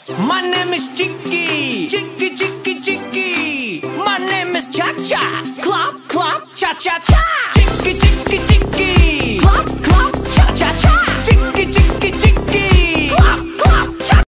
My name is Chicky, Chicky, Chicky, Chicky. My name is Cha-Cha, Clop, Clop, Cha-Cha-Cha. Chicky, Chicky, Chicky, Clop, Clop.